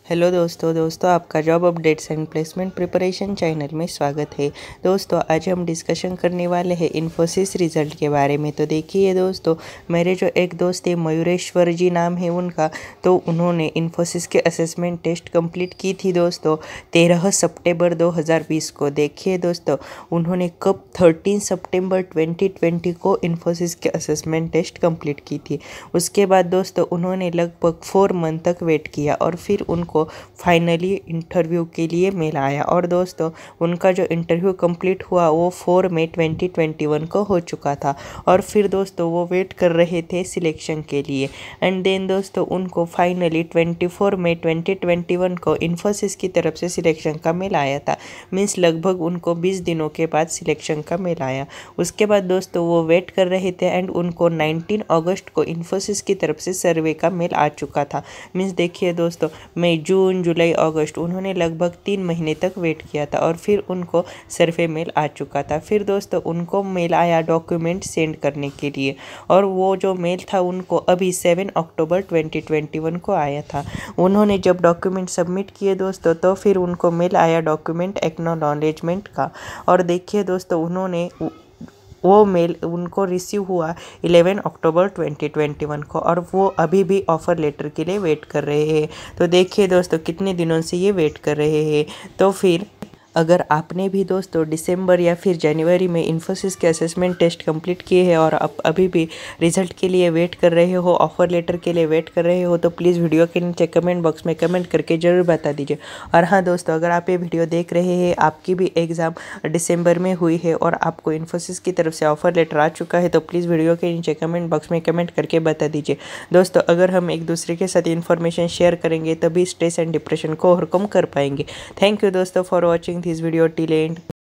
Hello दोस्तों आपका job updates and placement preparation channel में स्वागत है। दोस्तों आज हम डिस्कशन करने वाले हैं इन्फोसिस रिज़ल्ट के बारे में। तो देखिए दोस्तों, मेरे जो एक दोस्त है मयूरेश्वर जी नाम है उनका, तो उन्होंने इन्फोसिस के असेसमेंट टेस्ट कंप्लीट की थी दोस्तों 13 सितंबर 2020 को। देखिए दोस्तों, उन्होंने कब 13 सितंबर 2020 को इन्फोसिस के असेसमेंट टेस्ट कंप्लीट की थी। उसके बाद दोस्तों उन्होंने लगभग 4 मंथ तक वेट किया और फिर उनको फाइनली इंटरव्यू के लिए मेल आया। और दोस्तों उनका जो इंटरव्यू कंप्लीट हुआ वो 4 मई 2021 को हो चुका था। और फिर दोस्तों वो वेट कर रहे थे सिलेक्शन के लिए। एंड देन दोस्तों उनको फाइनली 24 मई 2021 को इन्फोसिस की तरफ से सिलेक्शन का मेल आया था। मीन्स लगभग उनको 20 दिनों के बाद सिलेक्शन का मेल आया। उसके बाद दोस्तों वो वेट कर रहे थे एंड उनको 19 अगस्त को इन्फोसिस की तरफ से सर्वे का मेल आ चुका था। मीन्स देखिए दोस्तों, मई, जून, जुलाई, अगस्त उन्होंने लगभग 3 महीने तक वेट किया था और फिर उनको सर्वे मेल आ चुका था। फिर दोस्तों उनको मेल आया डॉक्यूमेंट सेंड करने के लिए, और वो जो मेल था उनको अभी 7 अक्टूबर 2021 को आया था। उन्होंने जब डॉक्यूमेंट सबमिट किए दोस्तों, तो फिर उनको मेल आया डॉक्यूमेंट एक्नॉलेजमेंट का। और देखिए दोस्तों, उन्होंने वो मेल उनको रिसीव हुआ 11 अक्टूबर 2021 को, और वो अभी भी ऑफ़र लेटर के लिए वेट कर रहे हैं। तो देखिए दोस्तों कितने दिनों से ये वेट कर रहे हैं। तो फिर अगर आपने भी दोस्तों दिसंबर या फिर जनवरी में इन्फोसिस के असेसमेंट टेस्ट कंप्लीट किए हैं और आप अभी भी रिज़ल्ट के लिए वेट कर रहे हो, ऑफ़र लेटर के लिए वेट कर रहे हो, तो प्लीज़ वीडियो के नीचे कमेंट बॉक्स में कमेंट करके ज़रूर बता दीजिए। और हाँ दोस्तों, अगर आप ये वीडियो देख रहे हैं, आपकी भी एग्ज़ाम दिसंबर में हुई है और आपको इन्फोसिस की तरफ से ऑफ़र लेटर आ चुका है, तो प्लीज़ वीडियो के नीचे कमेंट बॉक्स में कमेंट करके बता दीजिए। दोस्तों अगर हम एक दूसरे के साथ इन्फॉर्मेशन शेयर करेंगे तभी स्ट्रेस एंड डिप्रेशन को ओवरकम कर पाएंगे। थैंक यू दोस्तों for watching this video till and.